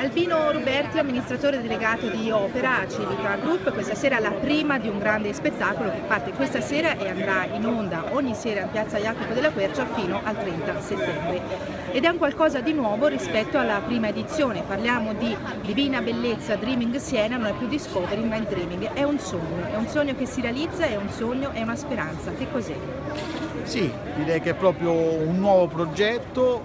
Albino Ruberti, amministratore delegato di Opera Civica Group, questa sera è la prima di un grande spettacolo che parte questa sera e andrà in onda ogni sera in piazza Jacopo della Quercia fino al 30 settembre. Ed è un qualcosa di nuovo rispetto alla prima edizione. Parliamo di Divina Bellezza Dreaming Siena, non è più Discovery ma il Dreaming. È un sogno che si realizza, è un sogno, è una speranza. Che cos'è? Sì, direi che è proprio un nuovo progetto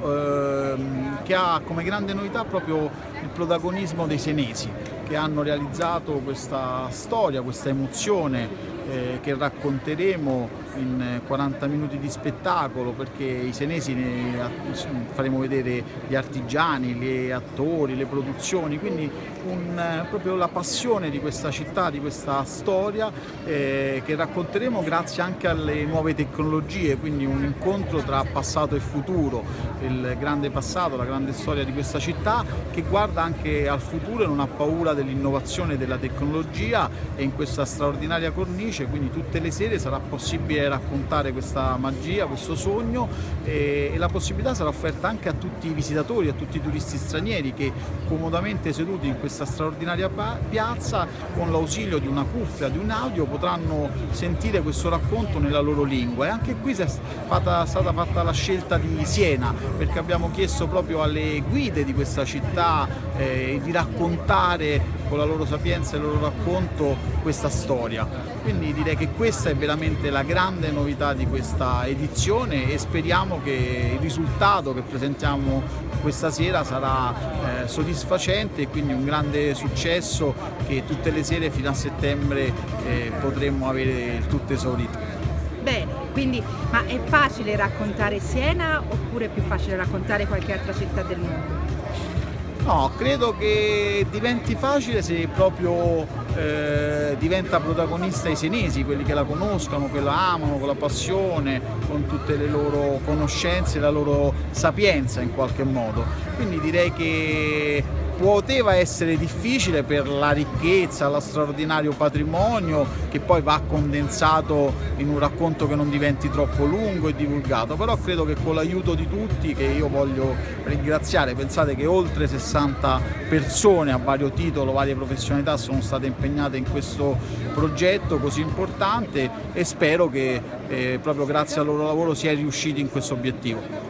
che ha come grande novità proprio il protagonismo dei senesi, che hanno realizzato questa storia, questa emozione che racconteremo in 40 minuti di spettacolo, perché i senesi faremo vedere gli artigiani, gli attori, le produzioni, quindi proprio la passione di questa città, di questa storia che racconteremo grazie anche alle nuove tecnologie, quindi un incontro tra passato e futuro, il grande passato, la grande storia di questa città che guarda anche al futuro e non ha paura dell'innovazione e della tecnologia, e in questa straordinaria cornice quindi tutte le sere sarà possibile raccontare questa magia, questo sogno, e la possibilità sarà offerta anche a tutti i visitatori, a tutti i turisti stranieri che comodamente seduti in questa straordinaria piazza con l'ausilio di una cuffia, di un audio, potranno sentire questo racconto nella loro lingua. E anche qui è stata fatta la scelta di Siena, perché abbiamo chiesto proprio alle guide di questa città di raccontare con la loro sapienza e il loro racconto questa storia. Quindi direi che questa è veramente la grande novità di questa edizione, e speriamo che il risultato che presentiamo questa sera sarà soddisfacente, e quindi un grande successo che tutte le sere fino a settembre potremmo avere il tutto esaurito. Bene, quindi ma è facile raccontare Siena oppure è più facile raccontare qualche altra città del mondo? No, credo che diventi facile se proprio diventa protagonista i senesi, quelli che la conoscono, che la amano con la passione, con tutte le loro conoscenze, la loro sapienza in qualche modo. Quindi direi che poteva essere difficile per la ricchezza, lo straordinario patrimonio che poi va condensato in un racconto che non diventi troppo lungo e divulgato, però credo che con l'aiuto di tutti, che io voglio ringraziare, pensate che oltre 60 persone a vario titolo, varie professionalità sono state impegnate in questo progetto così importante, e spero che proprio grazie al loro lavoro si è riusciti in questo obiettivo.